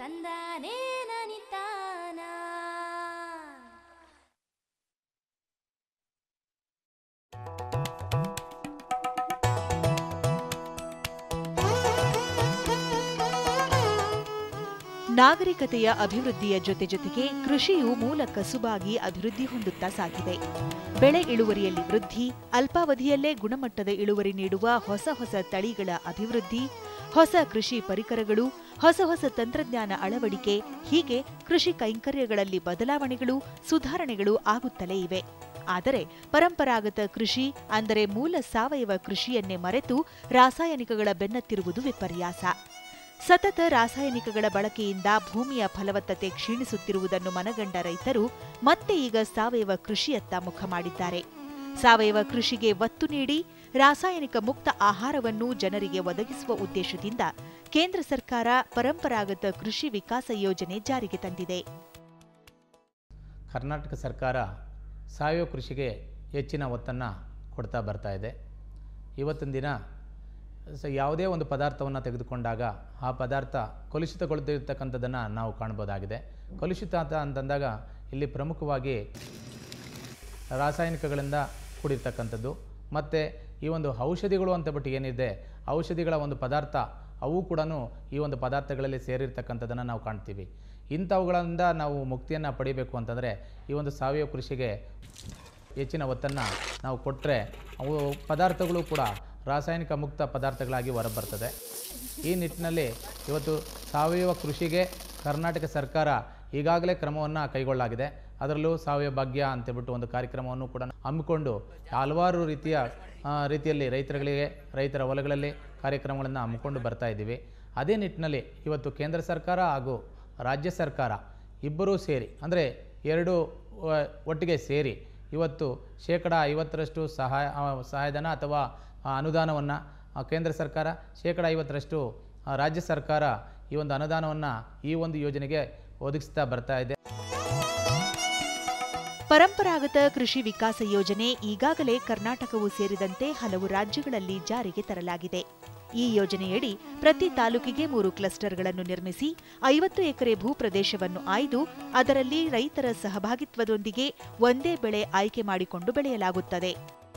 ತಂದಾನೇ ನನಿತಾನ. ನಾಗರಿಕತೆಯ ಅಭಿವೃದ್ಧಿಯ ಜೊತೆಗೆ ಕೃಷಿಯು ಮೂಲ ಕಸುಬಾಗಿ ಅಭಿವೃದ್ಧಿ ಹೊಂದುತ್ತಾ ಸಾಗಿದೆ. ಬೆಳೆ ಇಳುವರಿಯಲ್ಲಿ ವೃದ್ಧಿ, ಅಲ್ಪಾವಧಿಯಲ್ಲೇ ಗುಣಮಟ್ಟದ ಇಳುವರಿ ನೀಡುವ ಹೊಸ ಹೊಸ ತಳಿಗಳ ಅಭಿವೃದ್ಧಿ, ಹೊಸ ಕೃಷಿ ಪರಿಕರಗಳು, ಹೊಸ ತಂತ್ರಜ್ಞಾನ ಅಳವಡಿಕೆ, ಹೀಗೆ ಕೃಷಿ ಕೈಂಕರ್ಯಗಳಲ್ಲಿ ಬದಲಾವಣೆಗಳು, ಸುಧಾರಣೆಗಳು ಆಗುತ್ತಲೇ ಇವೆ. ಆದರೆ ಪರಂಪರಾಗತ ಕೃಷಿ ಅಂದರೆ ಮೂಲ ಸಾವಯವ ಕೃಷಿಯನ್ನೇ ಮರೆತು ರಾಸಾಯನಿಕಗಳ ಬೆನ್ನತ್ತಿರುವುದು ವಿಪರ್ಯಾಸ. ಸತತ ರಾಸಾಯನಿಕಗಳ ಬಳಕೆಯಿಂದ ಭೂಮಿಯ ಫಲವತ್ತತೆ ಕ್ಷೀಣಿಸುತ್ತಿರುವುದನ್ನು ಮನಗಂಡ ರೈತರು ಮತ್ತೆ ಈಗ ಸಾವಯವ ಕೃಷಿಯತ್ತ ಮುಖ ಮಾಡಿದ್ದಾರೆ. ಸಾವಯವ ಕೃಷಿಗೆ ಒತ್ತು ನೀಡಿ ರಾಸಾಯನಿಕ ಮುಕ್ತ ಆಹಾರವನ್ನು ಜನರಿಗೆ ಒದಗಿಸುವ ಉದ್ದೇಶದಿಂದ ಕೇಂದ್ರ ಸರ್ಕಾರ ಪರಂಪರಾಗತ ಕೃಷಿ ವಿಕಾಸ ಯೋಜನೆ ಜಾರಿಗೆ ತಂದಿದೆ. ಕರ್ನಾಟಕ ಸರ್ಕಾರ ಸಾವಯವ ಕೃಷಿಗೆ ಹೆಚ್ಚಿನ ಒತ್ತನ್ನು ಕೊಡ್ತಾ ಬರ್ತಾ ಇದೆ. ಇವತ್ತಿನ ದಿನ ಯಾವುದೇ ಒಂದು ಪದಾರ್ಥವನ್ನು ತೆಗೆದುಕೊಂಡಾಗ ಆ ಪದಾರ್ಥ ಕಲುಷಿತಗೊಳ್ತಿರ್ತಕ್ಕಂಥದ್ದನ್ನು ನಾವು ಕಾಣ್ಬೋದಾಗಿದೆ. ಕಲುಷಿತ ಅಂತಂದಾಗ ಇಲ್ಲಿ ಪ್ರಮುಖವಾಗಿ ರಾಸಾಯನಿಕಗಳಿಂದ ಕೂಡಿರ್ತಕ್ಕಂಥದ್ದು ಮತ್ತು ಈ ಒಂದು ಔಷಧಿಗಳು ಅಂತ ಬಿಟ್ಟು ಏನಿದೆ, ಔಷಧಿಗಳ ಒಂದು ಪದಾರ್ಥ ಅವು ಕೂಡ ಈ ಒಂದು ಪದಾರ್ಥಗಳಲ್ಲಿ ಸೇರಿರ್ತಕ್ಕಂಥದ್ದನ್ನು ನಾವು ಕಾಣ್ತೀವಿ. ಇಂಥವುಗಳಿಂದ ನಾವು ಮುಕ್ತಿಯನ್ನು ಪಡಿಬೇಕು ಅಂತಂದರೆ ಈ ಒಂದು ಸಾವಯವ ಕೃಷಿಗೆ ಹೆಚ್ಚಿನ ಒತ್ತನ್ನು ನಾವು ಕೊಟ್ಟರೆ ಅವು ಪದಾರ್ಥಗಳು ಕೂಡ ರಾಸಾಯನಿಕ ಮುಕ್ತ ಪದಾರ್ಥಗಳಾಗಿ ಹೊರಬರ್ತದೆ. ಈ ನಿಟ್ಟಿನಲ್ಲಿ ಇವತ್ತು ಸಾವಯವ ಕೃಷಿಗೆ ಕರ್ನಾಟಕ ಸರ್ಕಾರ ಈಗಾಗಲೇ ಕ್ರಮವನ್ನು ಕೈಗೊಳ್ಳಲಾಗಿದೆ. ಅದರಲ್ಲೂ ಸಾವಯವ ಭಾಗ್ಯ ಅಂತೇಳ್ಬಿಟ್ಟು ಒಂದು ಕಾರ್ಯಕ್ರಮವನ್ನು ಕೂಡ ಹಮ್ಮಿಕೊಂಡು ಹಲವಾರು ರೀತಿಯಲ್ಲಿ ರೈತರುಗಳಿಗೆ, ರೈತರ ಹೊಲಗಳಲ್ಲಿ ಕಾರ್ಯಕ್ರಮಗಳನ್ನು ಹಮ್ಮಿಕೊಂಡು ಬರ್ತಾ ಇದ್ದೀವಿ. ಅದೇ ನಿಟ್ಟಿನಲ್ಲಿ ಇವತ್ತು ಕೇಂದ್ರ ಸರ್ಕಾರ ಹಾಗೂ ರಾಜ್ಯ ಸರ್ಕಾರ ಇಬ್ಬರೂ ಸೇರಿ, ಅಂದರೆ ಎರಡು ಒಟ್ಟಿಗೆ ಸೇರಿ ಇವತ್ತು 50% ಸಹಾಯಧನ ಅಥವಾ ಅನುದಾನವನ್ನು ಕೇಂದ್ರ ಸರ್ಕಾರ, 50% ರಾಜ್ಯ ಸರ್ಕಾರ ಈ ಒಂದು ಅನುದಾನವನ್ನು ಈ ಒಂದು ಯೋಜನೆಗೆ ಒದಗಿಸ್ತಾ ಬರ್ತಾ ಇದೆ. ಪರಂಪರಾಗತ ಕೃಷಿ ವಿಕಾಸ ಯೋಜನೆ ಈಗಾಗಲೇ ಕರ್ನಾಟಕವೂ ಸೇರಿದಂತೆ ಹಲವು ರಾಜ್ಯಗಳಲ್ಲಿ ಜಾರಿಗೆ ತರಲಾಗಿದೆ. ಈ ಯೋಜನೆಯಡಿ ಪ್ರತಿ ತಾಲೂಕಿಗೆ 3 ಕ್ಲಸ್ಟರ್ಗಳನ್ನು ನಿರ್ಮಿಸಿ 50 ಎಕರೆ ಭೂಪ್ರದೇಶವನ್ನು ಆಯ್ದು ಅದರಲ್ಲಿ ರೈತರ ಸಹಭಾಗಿತ್ವದೊಂದಿಗೆ ಒಂದೇ ಬೆಳೆ ಆಯ್ಕೆ ಮಾಡಿಕೊಂಡು ಬೆಳೆಯಲಾಗುತ್ತದೆ.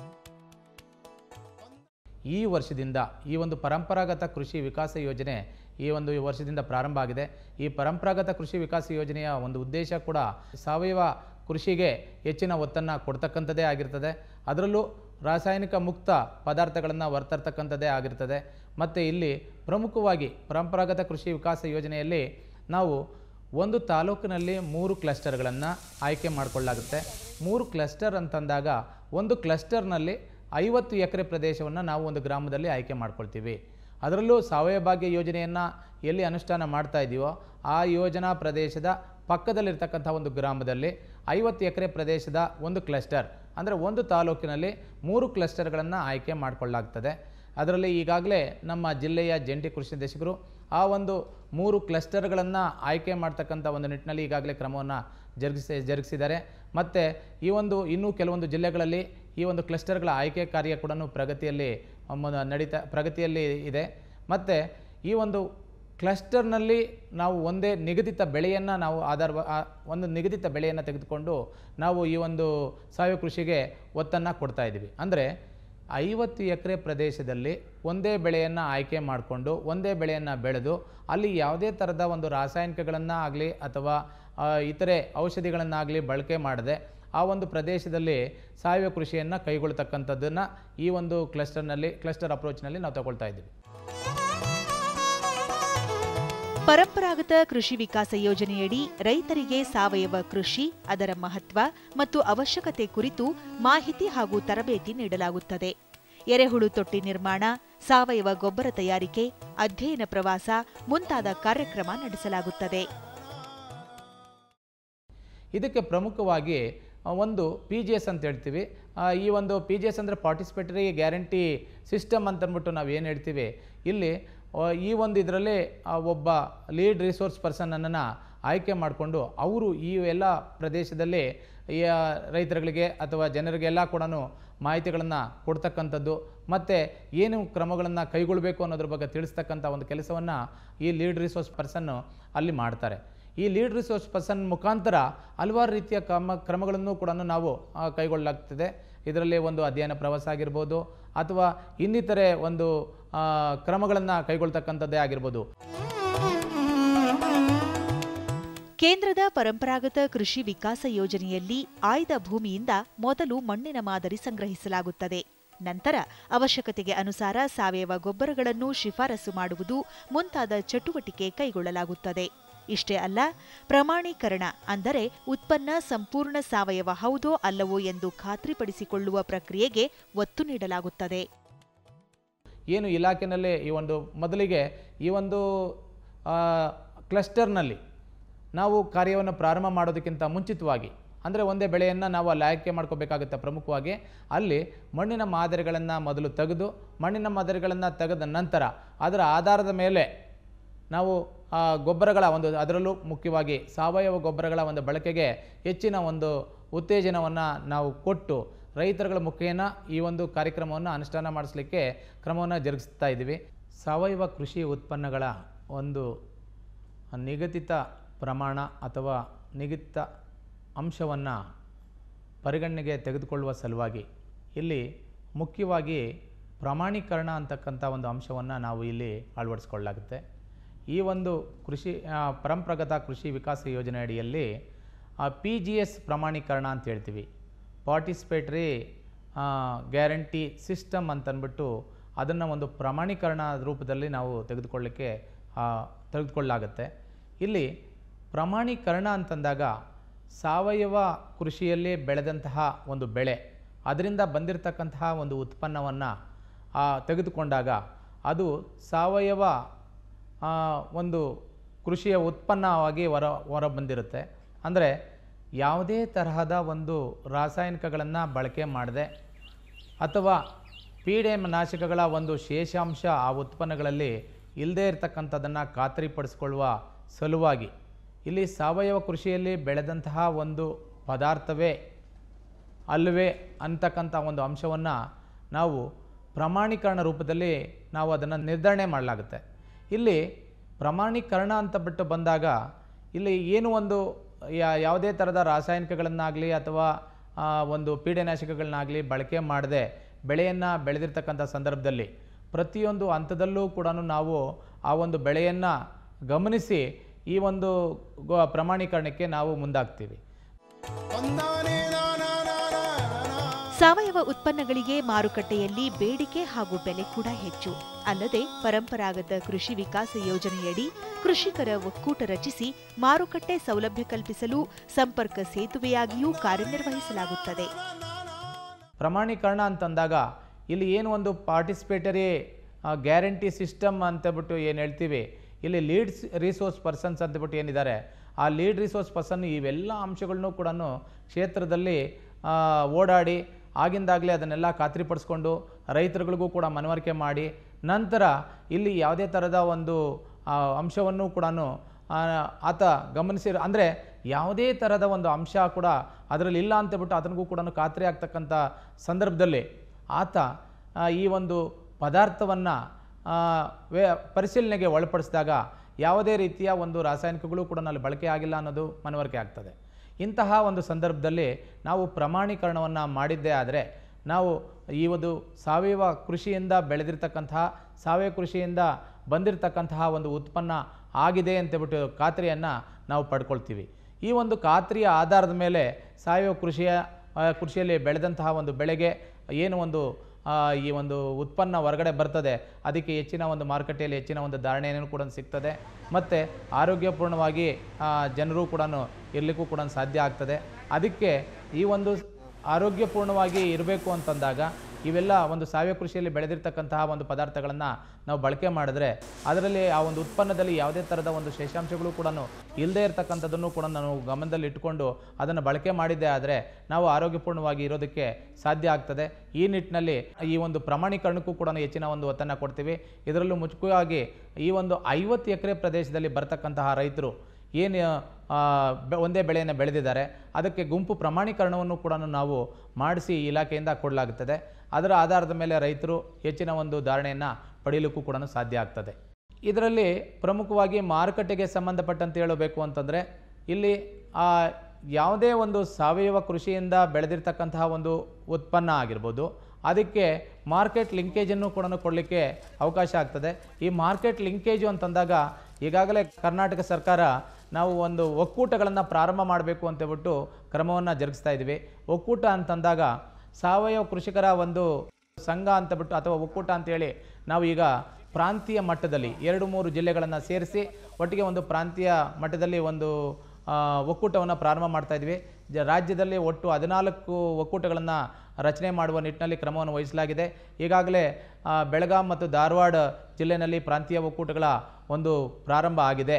ಈ ವರ್ಷದಿಂದ ಈ ಒಂದು ಪರಂಪರಾಗತ ಕೃಷಿ ವಿಕಾಸ ಯೋಜನೆ ಈ ಒಂದು ವರ್ಷದಿಂದ ಪ್ರಾರಂಭ ಆಗಿದೆ. ಈ ಪರಂಪರಾಗತ ಕೃಷಿ ವಿಕಾಸ ಯೋಜನೆಯ ಒಂದು ಉದ್ದೇಶ ಕೂಡ ಸಾವಯವ ಕೃಷಿಗೆ ಹೆಚ್ಚಿನ ಒತ್ತನ್ನು ಕೊಡ್ತಕ್ಕಂಥದ್ದೇ ಆಗಿರ್ತದೆ. ಅದರಲ್ಲೂ ರಾಸಾಯನಿಕ ಮುಕ್ತ ಪದಾರ್ಥಗಳನ್ನು ಹೊರತರ್ತಕ್ಕಂಥದ್ದೇ ಆಗಿರ್ತದೆ. ಮತ್ತು ಇಲ್ಲಿ ಪ್ರಮುಖವಾಗಿ ಪರಂಪರಾಗತ ಕೃಷಿ ವಿಕಾಸ ಯೋಜನೆಯಲ್ಲಿ ನಾವು ಒಂದು ತಾಲೂಕಿನಲ್ಲಿ 3 ಕ್ಲಸ್ಟರ್ಗಳನ್ನು ಆಯ್ಕೆ ಮಾಡಿಕೊಳ್ಳಲಾಗುತ್ತೆ. 3 ಕ್ಲಸ್ಟರ್ ಅಂತಂದಾಗ ಒಂದು ಕ್ಲಸ್ಟರ್ನಲ್ಲಿ 50 ಎಕರೆ ಪ್ರದೇಶವನ್ನು ನಾವು ಒಂದು ಗ್ರಾಮದಲ್ಲಿ ಆಯ್ಕೆ ಮಾಡ್ಕೊಳ್ತೀವಿ. ಅದರಲ್ಲೂ ಸಾವಯವ ಭಾಗ್ಯ ಯೋಜನೆಯನ್ನು ಎಲ್ಲಿ ಅನುಷ್ಠಾನ ಮಾಡ್ತಾ ಇದ್ದೀವೋ ಆ ಯೋಜನಾ ಪ್ರದೇಶದ ಪಕ್ಕದಲ್ಲಿರ್ತಕ್ಕಂಥ ಒಂದು ಗ್ರಾಮದಲ್ಲಿ 50 ಎಕರೆ ಪ್ರದೇಶದ ಒಂದು ಕ್ಲಸ್ಟರ್, ಅಂದರೆ ಒಂದು ತಾಲೂಕಿನಲ್ಲಿ 3 ಕ್ಲಸ್ಟರ್ಗಳನ್ನು ಆಯ್ಕೆ ಮಾಡಿಕೊಳ್ಳಲಾಗ್ತದೆ. ಅದರಲ್ಲಿ ಈಗಾಗಲೇ ನಮ್ಮ ಜಿಲ್ಲೆಯ ಜಂಟಿ ಕೃಷಿ ನಿರ್ದೇಶಕರು ಆ ಒಂದು 3 ಕ್ಲಸ್ಟರ್ಗಳನ್ನು ಆಯ್ಕೆ ಮಾಡ್ತಕ್ಕಂಥ ಒಂದು ನಿಟ್ಟಿನಲ್ಲಿ ಈಗಾಗಲೇ ಕ್ರಮವನ್ನು ಜರುಗಿಸಿದ್ದಾರೆ. ಮತ್ತು ಈ ಒಂದು ಇನ್ನೂ ಕೆಲವೊಂದು ಜಿಲ್ಲೆಗಳಲ್ಲಿ ಈ ಒಂದು ಕ್ಲಸ್ಟರ್ಗಳ ಆಯ್ಕೆ ಕಾರ್ಯ ಕೂಡ ಪ್ರಗತಿಯಲ್ಲಿ ಇದೆ. ಮತ್ತು ಈ ಒಂದು ಕ್ಲಸ್ಟರ್ನಲ್ಲಿ ನಾವು ಒಂದೇ ನಿಗದಿತ ಬೆಳೆಯನ್ನು ನಾವು ಒಂದು ನಿಗದಿತ ಬೆಳೆಯನ್ನು ತೆಗೆದುಕೊಂಡು ನಾವು ಈ ಒಂದು ಸಾವಯವ ಕೃಷಿಗೆ ಒತ್ತನ್ನು ಕೊಡ್ತಾ ಇದ್ದೀವಿ. ಅಂದರೆ 50 ಎಕರೆ ಪ್ರದೇಶದಲ್ಲಿ ಒಂದೇ ಬೆಳೆಯನ್ನು ಆಯ್ಕೆ ಮಾಡಿಕೊಂಡು ಒಂದೇ ಬೆಳೆಯನ್ನು ಬೆಳೆದು ಅಲ್ಲಿ ಯಾವುದೇ ಥರದ ಒಂದು ರಾಸಾಯನಿಕಗಳನ್ನು ಆಗಲಿ ಅಥವಾ ಇತರೆ ಔಷಧಿಗಳನ್ನಾಗಲಿ ಬಳಕೆ ಮಾಡದೆ ಆ ಒಂದು ಪ್ರದೇಶದಲ್ಲಿ ಸಾವಯವ ಕೃಷಿಯನ್ನು ಕೈಗೊಳ್ತಕ್ಕಂಥದ್ದನ್ನು ಈ ಒಂದು ಕ್ಲಸ್ಟರ್ ಅಪ್ರೋಚ್ನಲ್ಲಿ ನಾವು ತಗೊಳ್ತಾ ಇದ್ದೀವಿ. ಪರಂಪರಾಗತ ಕೃಷಿ ವಿಕಾಸ ಯೋಜನೆಯಡಿ ರೈತರಿಗೆ ಸಾವಯವ ಕೃಷಿ, ಅದರ ಮಹತ್ವ ಮತ್ತು ಅವಶ್ಯಕತೆ ಕುರಿತು ಮಾಹಿತಿ ಹಾಗೂ ತರಬೇತಿ ನೀಡಲಾಗುತ್ತದೆ. ಎರೆಹುಳು ತೊಟ್ಟಿ ನಿರ್ಮಾಣ, ಸಾವಯವ ಗೊಬ್ಬರ ತಯಾರಿಕೆ, ಅಧ್ಯಯನ ಪ್ರವಾಸ ಮುಂತಾದ ಕಾರ್ಯಕ್ರಮ ನಡೆಸಲಾಗುತ್ತದೆ. ಇದಕ್ಕೆ ಪ್ರಮುಖವಾಗಿ ಒಂದು PGS ಅಂತ ಹೇಳ್ತೀವಿ. ಈ ಒಂದು PGS ಅಂದರೆ ಪಾರ್ಟಿಸಿಪೇಟರಿ ಗ್ಯಾರಂಟಿ ಸಿಸ್ಟಮ್ ಅಂತಂದ್ಬಿಟ್ಟು ನಾವು ಏನು ಹೇಳ್ತೀವಿ. ಇಲ್ಲಿ ಈ ಒಂದು ಇದರಲ್ಲಿ ಒಬ್ಬ ಲೀಡ್ ರಿಸೋರ್ಸ್ ಪರ್ಸನನ್ನು ಆಯ್ಕೆ ಮಾಡಿಕೊಂಡು ಅವರು ಈ ಎಲ್ಲ ಪ್ರದೇಶದಲ್ಲಿ ಈ ರೈತರುಗಳಿಗೆ ಅಥವಾ ಜನರಿಗೆಲ್ಲ ಕೂಡ ಮಾಹಿತಿಗಳನ್ನು ಕೊಡ್ತಕ್ಕಂಥದ್ದು ಮತ್ತು ಏನು ಕ್ರಮಗಳನ್ನು ಕೈಗೊಳ್ಳಬೇಕು ಅನ್ನೋದ್ರ ಬಗ್ಗೆ ತಿಳಿಸ್ತಕ್ಕಂಥ ಒಂದು ಕೆಲಸವನ್ನು ಈ ಲೀಡ್ ರಿಸೋರ್ಸ್ ಪರ್ಸನ್ನು ಅಲ್ಲಿ ಮಾಡ್ತಾರೆ. ಈ ಲೀಡ್ ರಿಸೋರ್ಸ್ ಪರ್ಸನ್ ಮುಖಾಂತರ ಹಲವಾರು ರೀತಿಯ ಕ್ರಮಗಳನ್ನು ಕೂಡ ನಾವು ಕೈಗೊಳ್ಳಲಾಗ್ತದೆ. ಇದರಲ್ಲಿ ಒಂದು ಅಧ್ಯಯನ ಪ್ರವಾಸ ಆಗಿರ್ಬೋದು ಅಥವಾ ಇನ್ನಿತರೆ ಒಂದು ಕ್ರಮಗಳನ್ನು ಕೈಗೊಳ್ತಕ್ಕಂಥದ್ದೇ ಆಗಿರ್ಬೋದು. ಕೇಂದ್ರದ ಪರಂಪರಾಗತ ಕೃಷಿ ವಿಕಾಸ ಯೋಜನೆಯಲ್ಲಿ ಆಯ್ದ ಭೂಮಿಯಿಂದ ಮೊದಲು ಮಣ್ಣಿನ ಮಾದರಿ ಸಂಗ್ರಹಿಸಲಾಗುತ್ತದೆ. ನಂತರ ಅವಶ್ಯಕತೆಗೆ ಅನುಸಾರ ಸಾವಯವ ಗೊಬ್ಬರಗಳನ್ನು ಶಿಫಾರಸು ಮಾಡುವುದು ಮುಂತಾದ ಚಟುವಟಿಕೆ ಕೈಗೊಳ್ಳಲಾಗುತ್ತದೆ. ಇಷ್ಟೇ ಅಲ್ಲ, ಪ್ರಮಾಣೀಕರಣ ಅಂದರೆ ಉತ್ಪನ್ನ ಸಂಪೂರ್ಣ ಸಾವಯವ ಹೌದೋ ಅಲ್ಲವೋ ಎಂದು ಖಾತ್ರಿಪಡಿಸಿಕೊಳ್ಳುವ ಪ್ರಕ್ರಿಯೆಗೆ ಒತ್ತು ನೀಡಲಾಗುತ್ತದೆ. ಏನು ಇಲಾಖೆಯಲ್ಲಿ ಮೊದಲಿಗೆ ಈ ಒಂದು ಕ್ಲಸ್ಟರ್ನಲ್ಲಿ ನಾವು ಕಾರ್ಯವನ್ನು ಪ್ರಾರಂಭ ಮಾಡೋದಕ್ಕಿಂತ ಮುಂಚಿತವಾಗಿ ಅಂದರೆ ಒಂದೇ ಬೆಳೆಯನ್ನು ನಾವು ಅಲ್ಲಿ ಆಯ್ಕೆ ಮಾಡ್ಕೋಬೇಕಾಗುತ್ತೆ. ಪ್ರಮುಖವಾಗಿ ಅಲ್ಲಿ ಮಣ್ಣಿನ ಮಾದರಿಗಳನ್ನು ಮೊದಲು ತೆಗೆದು ಮಣ್ಣಿನ ಮಾದರಿಗಳನ್ನು ತೆಗೆದ ನಂತರ ಅದರ ಆಧಾರದ ಮೇಲೆ ನಾವು ಗೊಬ್ಬರಗಳ ಅದರಲ್ಲೂ ಮುಖ್ಯವಾಗಿ ಸಾವಯವ ಗೊಬ್ಬರಗಳ ಒಂದು ಬಳಕೆಗೆ ಹೆಚ್ಚಿನ ಒಂದು ಉತ್ತೇಜನವನ್ನು ನಾವು ಕೊಟ್ಟು ರೈತರುಗಳ ಮುಖೇನ ಈ ಒಂದು ಕಾರ್ಯಕ್ರಮವನ್ನು ಅನುಷ್ಠಾನ ಮಾಡಿಸಲಿಕ್ಕೆ ಕ್ರಮವನ್ನು ಜರುಗಿಸ್ತಾ ಇದ್ದೀವಿ. ಸಾವಯವ ಕೃಷಿ ಉತ್ಪನ್ನಗಳ ಒಂದು ನಿಗದಿತ ಪ್ರಮಾಣ ಅಥವಾ ನಿಗದಿತ ಅಂಶವನ್ನು ಪರಿಗಣನೆಗೆ ತೆಗೆದುಕೊಳ್ಳುವ ಸಲುವಾಗಿ ಇಲ್ಲಿ ಮುಖ್ಯವಾಗಿ ಪ್ರಮಾಣೀಕರಣ ಅಂತಕ್ಕಂಥ ಒಂದು ಅಂಶವನ್ನು ನಾವು ಇಲ್ಲಿ ಅಳವಡಿಸ್ಕೊಳ್ಳಲಾಗುತ್ತೆ. ಈ ಒಂದು ಪರಂಪರಾಗತ ಕೃಷಿ ವಿಕಾಸ ಯೋಜನೆ ಅಡಿಯಲ್ಲಿ PGS ಪ್ರಮಾಣೀಕರಣ ಅಂತ ಹೇಳ್ತೀವಿ, ಪಾರ್ಟಿಸಿಪೇಟರಿ ಗ್ಯಾರಂಟಿ ಸಿಸ್ಟಮ್ ಅಂತಂದ್ಬಿಟ್ಟು ಅದನ್ನು ಒಂದು ಪ್ರಮಾಣೀಕರಣ ರೂಪದಲ್ಲಿ ನಾವು ತೆಗೆದುಕೊಳ್ಳಲಾಗುತ್ತೆ. ಇಲ್ಲಿ ಪ್ರಮಾಣೀಕರಣ ಅಂತಂದಾಗ ಸಾವಯವ ಕೃಷಿಯಲ್ಲಿ ಬೆಳೆದಂತಹ ಒಂದು ಬೆಳೆ ಅದರಿಂದ ಬಂದಿರತಕ್ಕಂತಹ ಒಂದು ಉತ್ಪನ್ನವನ್ನು ತೆಗೆದುಕೊಂಡಾಗ ಅದು ಸಾವಯವ ಒಂದು ಕೃಷಿಯ ಉತ್ಪನ್ನವಾಗಿ ಹೊರ ಬಂದಿರುತ್ತೆ. ಅಂದರೆ ಯಾವುದೇ ತರಹದ ಒಂದು ರಾಸಾಯನಿಕಗಳನ್ನು ಬಳಕೆ ಮಾಡದೆ ಅಥವಾ ಪೀಡೆನಾಶಕಗಳ ಒಂದು ಶೇಷಾಂಶ ಆ ಉತ್ಪನ್ನಗಳಲ್ಲಿ ಇಲ್ಲದೇ ಇರತಕ್ಕಂಥದ್ದನ್ನು ಖಾತ್ರಿಪಡಿಸಿಕೊಳ್ಳುವ ಸಲುವಾಗಿ ಇಲ್ಲಿ ಸಾವಯವ ಕೃಷಿಯಲ್ಲಿ ಬೆಳೆದಂತಹ ಒಂದು ಪದಾರ್ಥವೇ ಅಲ್ಲವೇ ಅಂತಕ್ಕಂಥ ಒಂದು ಅಂಶವನ್ನು ನಾವು ಪ್ರಮಾಣೀಕರಣ ರೂಪದಲ್ಲಿ ನಾವು ಅದನ್ನು ನಿರ್ಧರಣೆ ಮಾಡಲಾಗುತ್ತೆ. ಇಲ್ಲಿ ಪ್ರಮಾಣೀಕರಣ ಅಂತ ಬಿಟ್ಟು ಬಂದಾಗ ಇಲ್ಲಿ ಏನು ಒಂದು ಯಾವುದೇ ಥರದ ರಾಸಾಯನಿಕಗಳನ್ನಾಗಲಿ ಅಥವಾ ಒಂದು ಪೀಡೆನಾಶಕಗಳನ್ನಾಗಲಿ ಬಳಕೆ ಮಾಡದೆ ಬೆಳೆಯನ್ನು ಬೆಳೆದಿರ್ತಕ್ಕಂಥ ಸಂದರ್ಭದಲ್ಲಿ ಪ್ರತಿಯೊಂದು ಹಂತದಲ್ಲೂ ಕೂಡ ನಾವು ಆ ಒಂದು ಬೆಳೆಯನ್ನು ಗಮನಿಸಿ ಈ ಒಂದು ಪ್ರಮಾಣೀಕರಣಕ್ಕೆ ನಾವು ಮುಂದಾಗ್ತೀವಿ. ಸಾವಯವ ಉತ್ಪನ್ನಗಳಿಗೆ ಮಾರುಕಟ್ಟೆಯಲ್ಲಿ ಬೇಡಿಕೆ ಹಾಗೂ ಬೆಲೆ ಕೂಡ ಹೆಚ್ಚು. ಅಲ್ಲದೆ ಪರಂಪರಾಗತ ಕೃಷಿ ವಿಕಾಸ ಯೋಜನೆಯಡಿ ಕೃಷಿಕರ ಒಕ್ಕೂಟ ರಚಿಸಿ ಮಾರುಕಟ್ಟೆ ಸೌಲಭ್ಯ ಕಲ್ಪಿಸಲು ಸಂಪರ್ಕ ಸೇತುವೆಯಾಗಿಯೂ ಕಾರ್ಯನಿರ್ವಹಿಸಲಾಗುತ್ತದೆ. ಪ್ರಮಾಣೀಕರಣ ಅಂತಂದಾಗ ಇಲ್ಲಿ ಏನು ಒಂದು ಪಾರ್ಟಿಸಿಪೇಟರಿ ಗ್ಯಾರಂಟಿ ಸಿಸ್ಟಮ್ ಅಂತಬಿಟ್ಟು ಏನು ಹೇಳ್ತೀವಿ, ಇಲ್ಲಿ ಲೀಡ್ ರಿಸೋರ್ಸ್ ಪರ್ಸನ್ಸ್ ಅಂತಬಿಟ್ಟು ಏನಿದ್ದಾರೆ ಆ ಲೀಡ್ ರಿಸೋರ್ಸ್ ಪರ್ಸನ್ ಇವೆಲ್ಲ ಅಂಶಗಳನ್ನೂ ಕೂಡ ಕ್ಷೇತ್ರದಲ್ಲಿ ಓಡಾಡಿ ಆಗಿಂದಾಗಲೇ ಅದನ್ನೆಲ್ಲ ಖಾತ್ರಿಪಡಿಸ್ಕೊಂಡು ರೈತರುಗಳಿಗೂ ಕೂಡ ಮನವರಿಕೆ ಮಾಡಿ ನಂತರ ಇಲ್ಲಿ ಯಾವುದೇ ಥರದ ಒಂದು ಅಂಶವನ್ನು ಕೂಡ ಆತ ಅಂದರೆ ಯಾವುದೇ ಥರದ ಒಂದು ಅಂಶ ಕೂಡ ಅದರಲ್ಲಿ ಇಲ್ಲ ಅಂತಬಿಟ್ಟು ಅದನಿಗೂ ಕೂಡ ಖಾತ್ರಿ ಆಗ್ತಕ್ಕಂಥ ಸಂದರ್ಭದಲ್ಲಿ ಆತ ಈ ಒಂದು ಪದಾರ್ಥವನ್ನು ಪರಿಶೀಲನೆಗೆ ಒಳಪಡಿಸಿದಾಗ ಯಾವುದೇ ರೀತಿಯ ಒಂದು ರಾಸಾಯನಿಕಗಳು ಕೂಡ ಅಲ್ಲಿ ಬಳಕೆ ಆಗಿಲ್ಲ ಅನ್ನೋದು ಮನವರಿಕೆ ಆಗ್ತದೆ. ಇಂತಹ ಒಂದು ಸಂದರ್ಭದಲ್ಲಿ ನಾವು ಪ್ರಮಾಣೀಕರಣವನ್ನು ಮಾಡಿದ್ದೇ ಆದರೆ ನಾವು ಈ ಒಂದು ಸಾವಯವ ಕೃಷಿಯಿಂದ ಬೆಳೆದಿರ್ತಕ್ಕಂತಹ ಸಾವಯವ ಕೃಷಿಯಿಂದ ಬಂದಿರತಕ್ಕಂತಹ ಒಂದು ಉತ್ಪನ್ನ ಆಗಿದೆ ಅಂತಬಿಟ್ಟು ಖಾತ್ರಿಯನ್ನು ನಾವು ಪಡ್ಕೊಳ್ತೀವಿ. ಈ ಒಂದು ಖಾತ್ರಿಯ ಆಧಾರದ ಮೇಲೆ ಸಾವಯವ ಕೃಷಿಯಲ್ಲಿ ಬೆಳೆದಂತಹ ಒಂದು ಬೆಳೆಗೆ ಏನು ಒಂದು ಈ ಒಂದು ಉತ್ಪನ್ನ ಹೊರಗಡೆ ಬರ್ತದೆ ಅದಕ್ಕೆ ಹೆಚ್ಚಿನ ಒಂದು ಮಾರುಕಟ್ಟೆಯಲ್ಲಿ ಹೆಚ್ಚಿನ ಒಂದು ಧಾರಣೆಯನ್ನು ಕೂಡ ಸಿಗ್ತದೆ ಮತ್ತು ಆರೋಗ್ಯಪೂರ್ಣವಾಗಿ ಜನರು ಕೂಡ ಇರಲಿಕ್ಕೂ ಕೂಡ ಸಾಧ್ಯ ಆಗ್ತದೆ. ಅದಕ್ಕೆ ಈ ಒಂದು ಆರೋಗ್ಯಪೂರ್ಣವಾಗಿ ಇರಬೇಕು ಅಂತಂದಾಗ ಇವೆಲ್ಲ ಒಂದು ಸಾವಯವ ಕೃಷಿಯಲ್ಲಿ ಬೆಳೆದಿರ್ತಕ್ಕಂತಹ ಒಂದು ಪದಾರ್ಥಗಳನ್ನು ನಾವು ಬಳಕೆ ಮಾಡಿದ್ರೆ ಅದರಲ್ಲಿ ಆ ಒಂದು ಉತ್ಪನ್ನದಲ್ಲಿ ಯಾವುದೇ ಥರದ ಒಂದು ಶೇಷಾಂಶಗಳು ಕೂಡ ಇಲ್ಲದೇ ಇರತಕ್ಕಂಥದ್ದನ್ನು ಕೂಡ ನಾವು ಗಮನದಲ್ಲಿ ಇಟ್ಕೊಂಡು ಅದನ್ನು ಬಳಕೆ ಮಾಡಿದ್ದೇ ಆದರೆ ನಾವು ಆರೋಗ್ಯಪೂರ್ಣವಾಗಿ ಇರೋದಕ್ಕೆ ಸಾಧ್ಯ ಆಗ್ತದೆ. ಈ ನಿಟ್ಟಿನಲ್ಲಿ ಈ ಒಂದು ಪ್ರಮಾಣೀಕರಣಕ್ಕೂ ಕೂಡ ಹೆಚ್ಚಿನ ಒಂದು ಒತ್ತನ್ನು ಕೊಡ್ತೀವಿ. ಇದರಲ್ಲೂ ಮುಖ್ಯವಾಗಿ ಈ ಒಂದು 50 ಎಕರೆ ಪ್ರದೇಶದಲ್ಲಿ ಬರ್ತಕ್ಕಂತಹ ರೈತರು ಏನು ಒಂದೇ ಬೆಳೆಯನ್ನು ಬೆಳೆದಿದ್ದಾರೆ ಅದಕ್ಕೆ ಗುಂಪು ಪ್ರಮಾಣೀಕರಣವನ್ನು ಕೂಡ ನಾವು ಮಾಡಿಸಿ ಇಲಾಖೆಯಿಂದ ಕೊಡಲಾಗುತ್ತದೆ. ಅದರ ಆಧಾರದ ಮೇಲೆ ರೈತರು ಹೆಚ್ಚಿನ ಒಂದು ಧಾರಣೆಯನ್ನು ಪಡೆಯಲಿಕ್ಕೂ ಕೂಡ ಸಾಧ್ಯ ಆಗ್ತದೆ. ಇದರಲ್ಲಿ ಪ್ರಮುಖವಾಗಿ ಮಾರುಕಟ್ಟೆಗೆ ಸಂಬಂಧಪಟ್ಟಂತೆ ಹೇಳಬೇಕು ಅಂತಂದರೆ ಇಲ್ಲಿ ಯಾವುದೇ ಒಂದು ಸಾವಯವ ಕೃಷಿಯಿಂದ ಬೆಳೆದಿರ್ತಕ್ಕಂತಹ ಒಂದು ಉತ್ಪನ್ನ ಆಗಿರ್ಬೋದು, ಅದಕ್ಕೆ ಮಾರ್ಕೆಟ್ ಲಿಂಕೇಜನ್ನು ಕೂಡ ಕೊಡಲಿಕ್ಕೆ ಅವಕಾಶ ಆಗ್ತದೆ. ಈ ಮಾರ್ಕೆಟ್ ಲಿಂಕೇಜು ಅಂತಂದಾಗ ಈಗಾಗಲೇ ಕರ್ನಾಟಕ ಸರ್ಕಾರ ನಾವು ಒಂದು ಒಕ್ಕೂಟಗಳನ್ನು ಪ್ರಾರಂಭ ಮಾಡಬೇಕು ಅಂತೇಳ್ಬಿಟ್ಟು ಕ್ರಮವನ್ನು ಜರುಗಿಸ್ತಾ ಇದ್ದೀವಿ. ಒಕ್ಕೂಟ ಅಂತಂದಾಗ ಸಾವಯವ ಕೃಷಿಕರ ಒಂದು ಸಂಘ ಅಂತಬಿಟ್ಟು ಅಥವಾ ಒಕ್ಕೂಟ ಅಂತೇಳಿ ನಾವು ಈಗ ಪ್ರಾಂತೀಯ ಮಟ್ಟದಲ್ಲಿ 2-3 ಜಿಲ್ಲೆಗಳನ್ನು ಸೇರಿಸಿ ಒಟ್ಟಿಗೆ ಒಂದು ಪ್ರಾಂತೀಯ ಮಟ್ಟದಲ್ಲಿ ಒಂದು ಒಕ್ಕೂಟವನ್ನು ಪ್ರಾರಂಭ ಮಾಡ್ತಾ ಇದ್ವಿ. ರಾಜ್ಯದಲ್ಲಿ ಒಟ್ಟು 14 ಒಕ್ಕೂಟಗಳನ್ನು ರಚನೆ ಮಾಡುವ ನಿಟ್ಟಿನಲ್ಲಿ ಕ್ರಮವನ್ನು ವಹಿಸಲಾಗಿದೆ. ಈಗಾಗಲೇ ಬೆಳಗಾಂ ಮತ್ತು ಧಾರವಾಡ ಜಿಲ್ಲೆಯಲ್ಲಿ ಪ್ರಾಂತೀಯ ಒಕ್ಕೂಟಗಳ ಒಂದು ಪ್ರಾರಂಭ ಆಗಿದೆ.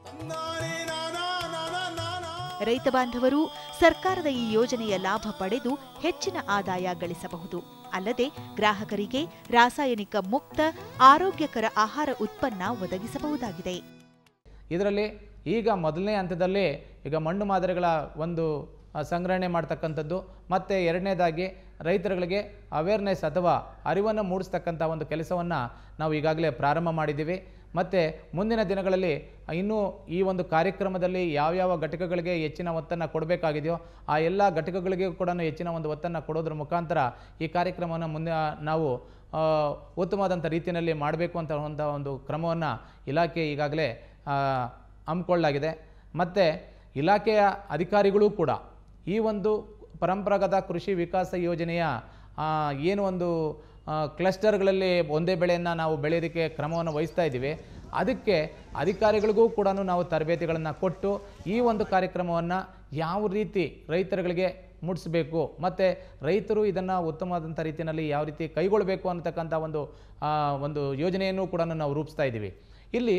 ರೈತ ಬಾಂಧವರು ಸರ್ಕಾರದ ಈ ಯೋಜನೆಯ ಲಾಭ ಪಡೆದು ಹೆಚ್ಚಿನ ಆದಾಯ ಗಳಿಸಬಹುದು. ಅಲ್ಲದೆ ಗ್ರಾಹಕರಿಗೆ ರಾಸಾಯನಿಕ ಮುಕ್ತ ಆರೋಗ್ಯಕರ ಆಹಾರ ಉತ್ಪನ್ನ ಒದಗಿಸಬಹುದಾಗಿದೆ. ಇದರಲ್ಲಿ ಈಗ ಮೊದಲನೇ ಹಂತದಲ್ಲಿ ಈಗ ಮಣ್ಣು ಮಾದರಿಗಳ ಒಂದು ಸಂಗ್ರಹಣೆ ಮಾಡ್ತಕ್ಕಂಥದ್ದು, ಮತ್ತು ಎರಡನೇದಾಗಿ ರೈತರುಗಳಿಗೆ ಅವೇರ್ನೆಸ್ ಅಥವಾ ಅರಿವನ್ನು ಮೂಡಿಸ್ತಕ್ಕಂಥ ಒಂದು ಕೆಲಸವನ್ನು ನಾವು ಈಗಾಗಲೇ ಪ್ರಾರಂಭ ಮಾಡಿದ್ದೀವಿ. ಮತ್ತು ಮುಂದಿನ ದಿನಗಳಲ್ಲಿ ಇನ್ನೂ ಈ ಒಂದು ಕಾರ್ಯಕ್ರಮದಲ್ಲಿ ಯಾವ್ಯಾವ ಘಟಕಗಳಿಗೆ ಹೆಚ್ಚಿನ ಒತ್ತನ್ನು ಕೊಡಬೇಕಾಗಿದೆಯೋ ಆ ಎಲ್ಲ ಘಟಕಗಳಿಗೆ ಕೂಡ ಹೆಚ್ಚಿನ ಒಂದು ಒತ್ತನ್ನು ಕೊಡೋದ್ರ ಮುಖಾಂತರ ಈ ಕಾರ್ಯಕ್ರಮವನ್ನು ಮುಂದೆ ನಾವು ಉತ್ತಮವಾದಂಥ ರೀತಿಯಲ್ಲಿ ಮಾಡಬೇಕು ಅಂತ ಒಂದು ಕ್ರಮವನ್ನು ಇಲಾಖೆ ಈಗಾಗಲೇ ಹಮ್ಮಿಕೊಳ್ಳಲಾಗಿದೆ. ಮತ್ತು ಇಲಾಖೆಯ ಅಧಿಕಾರಿಗಳು ಕೂಡ ಈ ಒಂದು ಪರಂಪರಾಗತ ಕೃಷಿ ವಿಕಾಸ ಯೋಜನೆಯ ಏನು ಒಂದು ಕ್ಲಸ್ಟರ್ಗಳಲ್ಲಿ ಒಂದೇ ಬೆಳೆಯನ್ನು ನಾವು ಬೆಳೆಯೋದಕ್ಕೆ ಕ್ರಮವನ್ನು ವಹಿಸ್ತಾ ಇದ್ದೀವಿ, ಅದಕ್ಕೆ ಅಧಿಕಾರಿಗಳಿಗೂ ಕೂಡ ನಾವು ತರಬೇತಿಗಳನ್ನು ಕೊಟ್ಟು ಈ ಒಂದು ಕಾರ್ಯಕ್ರಮವನ್ನು ಯಾವ ರೀತಿ ರೈತರುಗಳಿಗೆ ಮುಟ್ಟಿಸಬೇಕು ಮತ್ತು ರೈತರು ಇದನ್ನು ಉತ್ತಮವಾದಂಥ ರೀತಿಯಲ್ಲಿ ಯಾವ ರೀತಿ ಕೈಗೊಳ್ಳಬೇಕು ಅಂತಕ್ಕಂಥ ಒಂದು ಯೋಜನೆಯನ್ನು ಕೂಡ ನಾವು ರೂಪಿಸ್ತಾ ಇದ್ದೀವಿ. ಇಲ್ಲಿ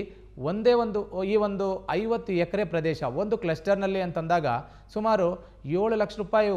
ಈ ಒಂದು 50 ಎಕರೆ ಪ್ರದೇಶ ಒಂದು ಕ್ಲಸ್ಟರ್ನಲ್ಲಿ ಅಂತಂದಾಗ ಸುಮಾರು 7 ಲಕ್ಷ ರೂಪಾಯಿ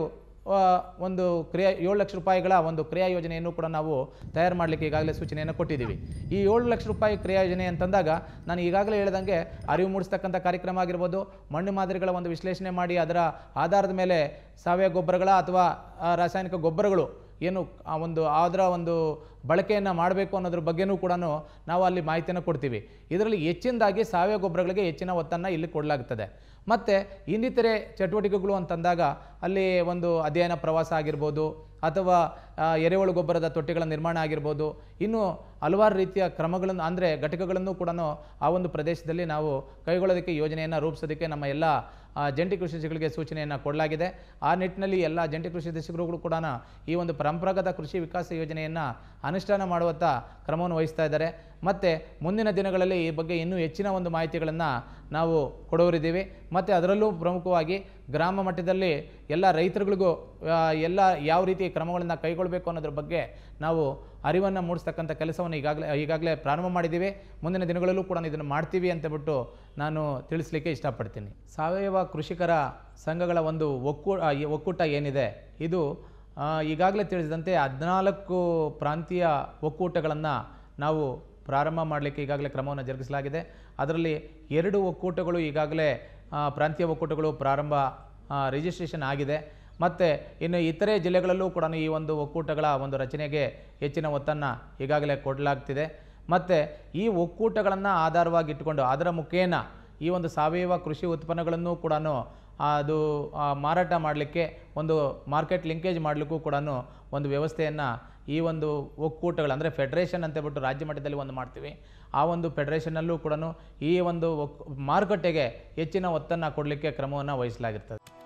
ಒಂದು 7 ಲಕ್ಷ ರೂಪಾಯಿಗಳ ಒಂದು ಕ್ರಿಯಾ ಯೋಜನೆಯನ್ನು ಕೂಡ ನಾವು ತಯಾರು ಮಾಡಲಿಕ್ಕೆ ಈಗಾಗಲೇ ಸೂಚನೆಯನ್ನು ಕೊಟ್ಟಿದ್ದೀವಿ. ಈ 7 ಲಕ್ಷ ರೂಪಾಯಿ ಕ್ರಿಯಾ ಯೋಜನೆ ಅಂತಂದಾಗ ನಾನು ಈಗಾಗಲೇ ಹೇಳಿದಂಗೆ ಅರಿವು ಮೂಡಿಸ್ತಕ್ಕಂಥ ಕಾರ್ಯಕ್ರಮ ಆಗಿರ್ಬೋದು, ಮಣ್ಣು ಮಾದರಿಗಳ ಒಂದು ವಿಶ್ಲೇಷಣೆ ಮಾಡಿ ಅದರ ಆಧಾರದ ಮೇಲೆ ಸಾವಯವ ಗೊಬ್ಬರಗಳ ಅಥವಾ ರಾಸಾಯನಿಕ ಗೊಬ್ಬರಗಳು ಏನು ಅದರ ಒಂದು ಬಳಕೆಯನ್ನು ಮಾಡಬೇಕು ಅನ್ನೋದ್ರ ಬಗ್ಗೆನೂ ಕೂಡ ನಾವು ಅಲ್ಲಿ ಮಾಹಿತಿಯನ್ನು ಕೊಡ್ತೀವಿ. ಇದರಲ್ಲಿ ಹೆಚ್ಚಿನದಾಗಿ ಸಾವಯವ ಗೊಬ್ಬರಗಳಿಗೆ ಹೆಚ್ಚಿನ ಒತ್ತನ್ನು ಇಲ್ಲಿ ಕೊಡಲಾಗುತ್ತದೆ. ಮತ್ತು ಇನ್ನಿತರೆ ಚಟುವಟಿಕೆಗಳು ಅಂತಂದಾಗ ಅಲ್ಲಿ ಒಂದು ಅಧ್ಯಯನ ಪ್ರವಾಸ ಆಗಿರ್ಬೋದು ಅಥವಾ ಎರೆಹುಳು ಗೊಬ್ಬರದ ತೊಟ್ಟಿಗಳ ನಿರ್ಮಾಣ ಆಗಿರ್ಬೋದು, ಇನ್ನೂ ಹಲವಾರು ರೀತಿಯ ಕ್ರಮಗಳನ್ನು ಅಂದರೆ ಘಟಕಗಳನ್ನು ಕೂಡ ಆ ಒಂದು ಪ್ರದೇಶದಲ್ಲಿ ನಾವು ಕೈಗೊಳ್ಳೋದಕ್ಕೆ ಯೋಜನೆಯನ್ನು ರೂಪಿಸೋದಕ್ಕೆ ನಮ್ಮ ಎಲ್ಲ ಜಂಟಿ ಕೃಷಿ ನಿರ್ದೇಶಕರಿಗೆ ಸೂಚನೆಯನ್ನು ಕೊಡಲಾಗಿದೆ. ಆ ನಿಟ್ಟಿನಲ್ಲಿ ಎಲ್ಲ ಜಂಟಿ ಕೃಷಿ ನಿರ್ದೇಶಕರು ಕೂಡ ಈ ಒಂದು ಪರಂಪರಾಗತ ಕೃಷಿ ವಿಕಾಸ ಯೋಜನೆಯನ್ನು ಅನುಷ್ಠಾನ ಮಾಡುವತ್ತ ಕ್ರಮವನ್ನು ವಹಿಸ್ತಾ ಇದ್ದಾರೆ. ಮತ್ತು ಮುಂದಿನ ದಿನಗಳಲ್ಲಿ ಈ ಬಗ್ಗೆ ಇನ್ನೂ ಹೆಚ್ಚಿನ ಒಂದು ಮಾಹಿತಿಗಳನ್ನು ನಾವು ಕೊಡೋರಿದ್ದೀವಿ. ಮತ್ತು ಅದರಲ್ಲೂ ಪ್ರಮುಖವಾಗಿ ಗ್ರಾಮ ಮಟ್ಟದಲ್ಲಿ ಎಲ್ಲ ರೈತರುಗಳಿಗೂ ಎಲ್ಲ ಯಾವ ರೀತಿ ಕ್ರಮಗಳನ್ನು ಕೈಗೊಳ್ಳಬೇಕು ಅನ್ನೋದ್ರ ಬಗ್ಗೆ ನಾವು ಅರಿವನ್ನು ಮೂಡಿಸ್ತಕ್ಕಂಥ ಕೆಲಸವನ್ನು ಈಗಾಗಲೇ ಪ್ರಾರಂಭ ಮಾಡಿದ್ದೀವಿ. ಮುಂದಿನ ದಿನಗಳಲ್ಲೂ ಕೂಡ ಇದನ್ನು ಮಾಡ್ತೀವಿ ಅಂತಬಿಟ್ಟು ನಾನು ತಿಳಿಸ್ಲಿಕ್ಕೆ ಇಷ್ಟಪಡ್ತೀನಿ. ಸಾವಯವ ಕೃಷಿಕರ ಸಂಘಗಳ ಒಂದು ಒಕ್ಕೂಟ ಏನಿದೆ, ಇದು ಈಗಾಗಲೇ ತಿಳಿಸಿದಂತೆ 14 ಪ್ರಾಂತೀಯ ಒಕ್ಕೂಟಗಳನ್ನು ನಾವು ಪ್ರಾರಂಭ ಮಾಡಲಿಕ್ಕೆ ಈಗಾಗಲೇ ಕ್ರಮವನ್ನು ಜರುಗಿಸಲಾಗಿದೆ. ಅದರಲ್ಲಿ 2 ಒಕ್ಕೂಟಗಳು ಈಗಾಗಲೇ ಪ್ರಾಂತೀಯ ಒಕ್ಕೂಟಗಳು ಪ್ರಾರಂಭ ರಿಜಿಸ್ಟ್ರೇಷನ್ ಆಗಿದೆ. ಮತ್ತು ಇನ್ನು ಇತರೆ ಜಿಲ್ಲೆಗಳಲ್ಲೂ ಕೂಡ ಈ ಒಂದು ಒಕ್ಕೂಟಗಳ ಒಂದು ರಚನೆಗೆ ಹೆಚ್ಚಿನ ಒತ್ತನ್ನು ಈಗಾಗಲೇ ಕೊಡಲಾಗ್ತಿದೆ. ಮತ್ತು ಈ ಒಕ್ಕೂಟಗಳನ್ನು ಆಧಾರವಾಗಿಟ್ಟುಕೊಂಡು ಅದರ ಮುಖೇನ ಈ ಒಂದು ಸಾವಯವ ಕೃಷಿ ಉತ್ಪನ್ನಗಳನ್ನು ಕೂಡ ಅದು ಮಾರಾಟ ಮಾಡಲಿಕ್ಕೆ ಒಂದು ಮಾರ್ಕೆಟ್ ಲಿಂಕೇಜ್ ಮಾಡಲಿಕ್ಕೂ ಕೂಡ ಒಂದು ವ್ಯವಸ್ಥೆಯನ್ನು ಈ ಒಂದು ಒಕ್ಕೂಟಗಳು ಅಂದರೆ ಫೆಡರೇಷನ್ ಅಂತೇಳ್ಬಿಟ್ಟು ರಾಜ್ಯ ಮಟ್ಟದಲ್ಲಿ ಒಂದು ಮಾಡ್ತೀವಿ. ಆ ಒಂದು ಫೆಡರೇಷನ್ನಲ್ಲೂ ಕೂಡ ಈ ಒಂದು ಮಾರುಕಟ್ಟೆಗೆ ಹೆಚ್ಚಿನ ಒತ್ತನ್ನು ಕೊಡಲಿಕ್ಕೆ ಕ್ರಮವನ್ನು ವಹಿಸಲಾಗಿರ್ತದೆ.